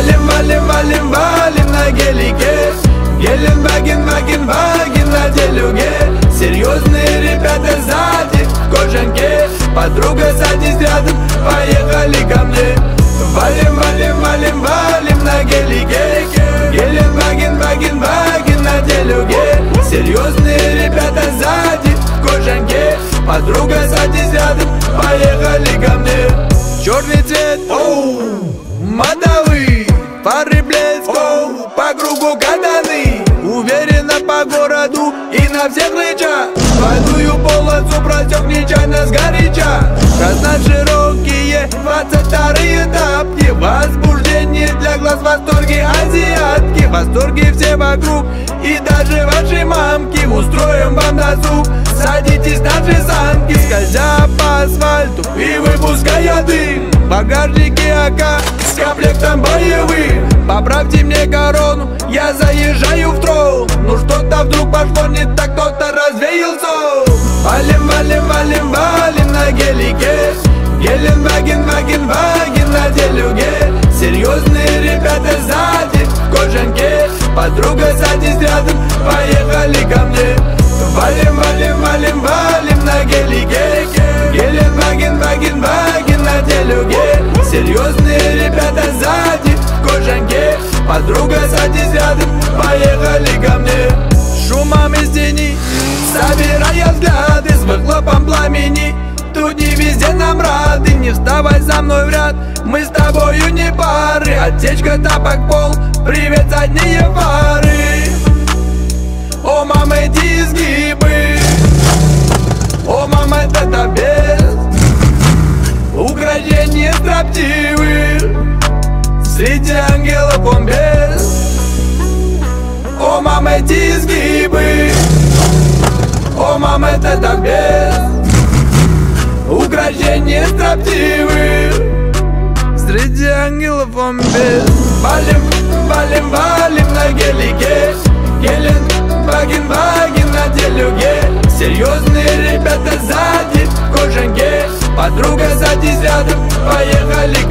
Валим, валим, валим, валим на гелике. Геленваген, ваген, ваген на делюге. Серьезные ребята сзади в кожанке. Подруга, садись рядом, поехали ко мне. Валим, валим, валим, валим на гелике. Геленваген, ваген, ваген на делюге. Серьезные ребята сзади в кожанке. Подруга, садись рядом, поехали ко мне. Черный цвет, мотовый, фары блеск, по кругу катаны. Уверенно по городу и на всех рычаг. Двойную полосу просек нечаянно сгоряча. Красна широкие 22-й тапки. Возбуждение для глаз, в восторге азиатки. В восторге все вокруг и даже ваши мамки. Устроим вам досуг, садитесь наши санки. Скользя по асфальту и выпуская дым. В багажнике АК с комплектом боевым. Поправьте мне корону, я заезжаю в трол. Ну что-то вдруг пошло не так, кто-то развеял сон. Валим, валим, валим, валим на гелике. Геленваген, ваген, ваген на делюге. Серьезные ребята сзади в кожанке. Подруга, садись рядом, поехали ко мне. Валим, валим, валим, валим на гелике. Геленваген, ваген, ваген на делюге. Серьезные ребята сзади в кожанке. Подруга, садись рядом, поехали ко мне. Шумом из тени, собирая взгляды, с выхлопом пламени. Тут не везде нам рады, не вставай за мной в ряд. Мы с тобою не пары, отсечка, тапок, пол, привет, задние фары. О, мама, эти изгибы, о, мама, это без украшения строптивы. Среди ангелов он без. О, мама, эти изгибы, о, мама, это без украшения строптивы. Среди ангелов он без. Валим, валим, валим на гелике. Геленваген, ваген на делюге. Серьезные ребята сзади в кожанке. Подруга, садись рядом, поехали